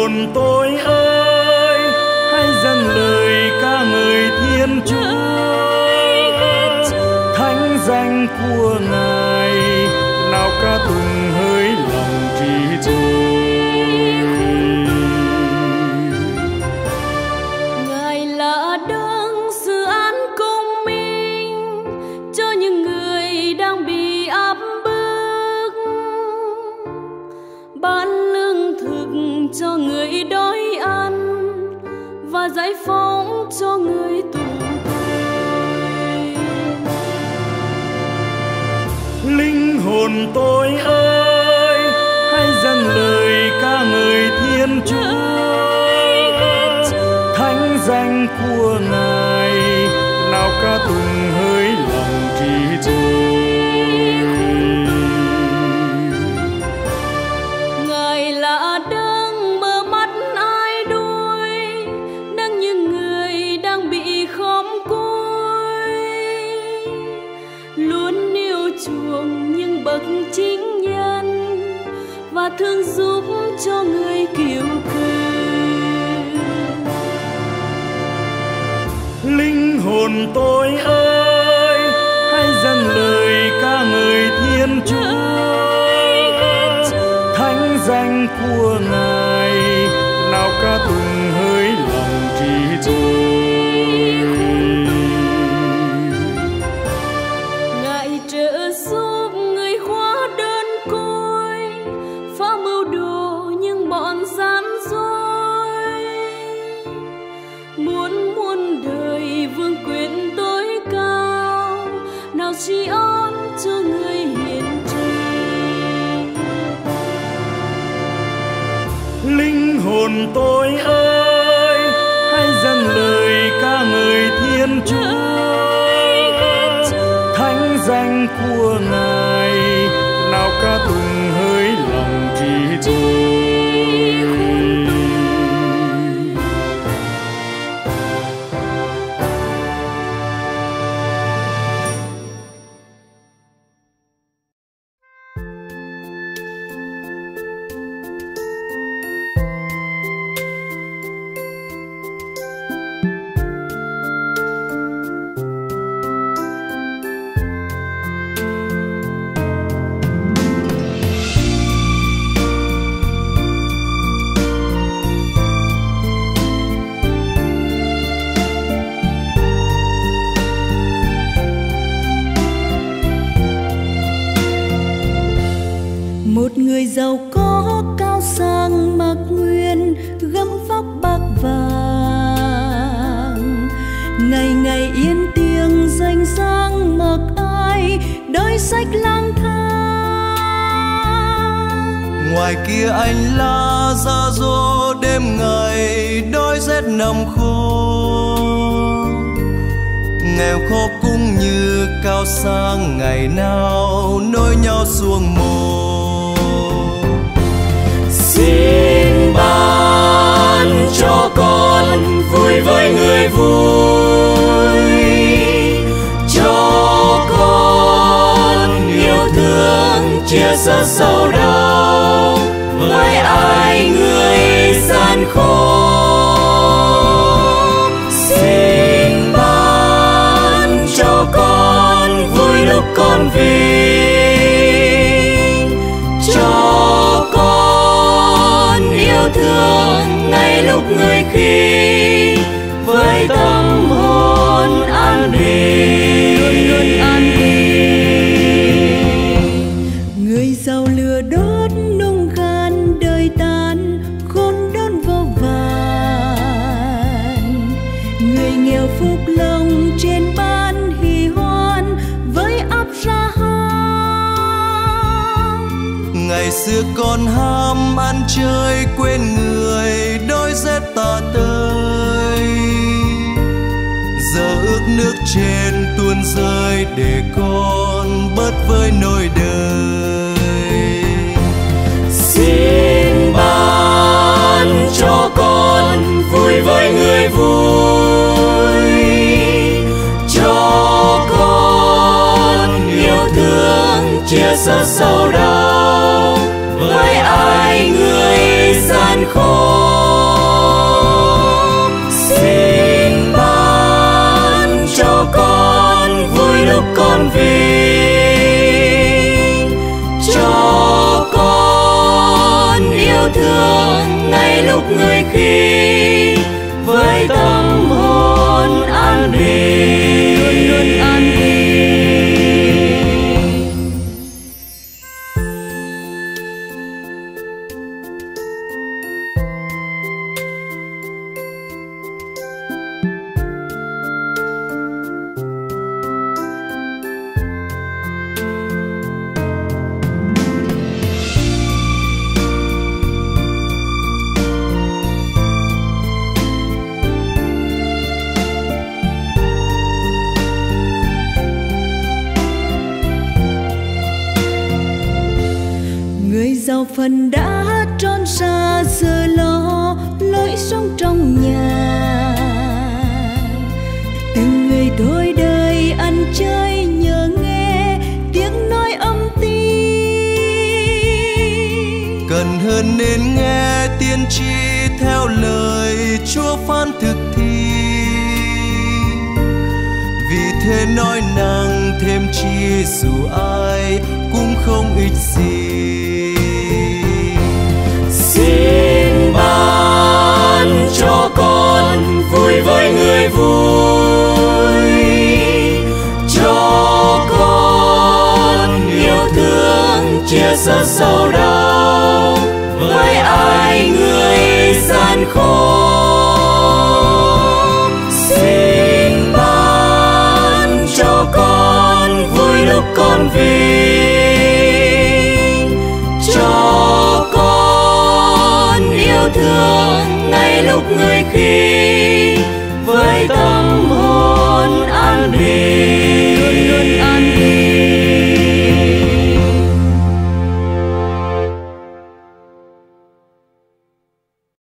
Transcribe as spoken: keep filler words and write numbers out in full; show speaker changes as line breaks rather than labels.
hồn tôi ơi, hãy dâng lời ca ngợi Thiên Chúa, thánh danh của Ngài nào ca tụng hỡi lòng trí tôi.
Ngài là đấng xử án công minh cho những người đang bị áp bức, ban lương thực cho người đói ăn và giải phóng cho người tù tội.
Linh hồn tôi ơi, hãy dâng lời ca ngợi Thiên Chúa, thánh danh của Ngài nào ca tụng hỡi lòng trí tôi.
Ngài là đấng mở mắt ai đuối, nâng những người đang bị khóm côi, luôn yêu chuộng những bậc chính nhân và thương giúp cho người kiêu cừ.
Linh hồn tôi ơi, hãy dâng lời ca ngợi Thiên Chúa, thánh danh của Ngài nào ca tụng hỡi lòng trí tôi.
Ngài trợ giúp người khóa đơn côi, phá mưu đồ những bọn gian dối, muốn muôn đời vương quyền tối cao nào tri ân cho người hiền trinh.
Linh hồn tôi ơi, hãy dâng lời ca ngợi Thiên Chúa, thánh danh của Ngài nào ca tụng hỡi lòng trí tôi.
Một người giàu có cao sang mặc nguyên gấm vóc bạc vàng, ngày ngày yên tiếng danh sang mặc ai đôi sách lang thang.
Ngoài kia anh la ra dô đêm ngày đói rét nằm khô, nghèo khó cũng như cao sang ngày nào nối nhau xuông mồ.
Xin ban cho con vui với người vui, cho con yêu thương chia sẻ sầu đau với ai người gian khổ. Xin ban cho con vui lúc con vinh, cho con yêu thương ngay lúc người khi với tâm hồn an bình, luôn luôn an bình.
Người giàu lửa đốt nung khan đời tan khôn đốn vô vàn, người nghèo phúc lòng trên ban hỷ hoan với ấp ra ham.
Ngày xưa con ham ăn chơi quên người đôi dép tà tơi, giờ ước nước trên tuôn rơi để con bớt với nỗi đời.
Xin ban cho con vui với người vui, cho con yêu thương chia sẻ sầu đau với ai người gian khổ. yêu thương ngay lúc người khi với tâm hồn an bình,
luôn luôn an bình. Người giàu phần đã tròn xa giờ lo lối sống trong nhà, từng người đôi đời ăn chơi nhớ nghe tiếng nói âm tín.
Cần hơn nên nghe tiên tri theo lời Chúa phán thực thi, vì thế nói năng thêm chi dù ai cũng không ích gì.
Xin ban cho con vui với người vui, cho con yêu thương chia sẻ sầu đau với ai người gian khổ. Xin ban cho con vui lúc con vinh, cho con yêu thương ngay lúc người khi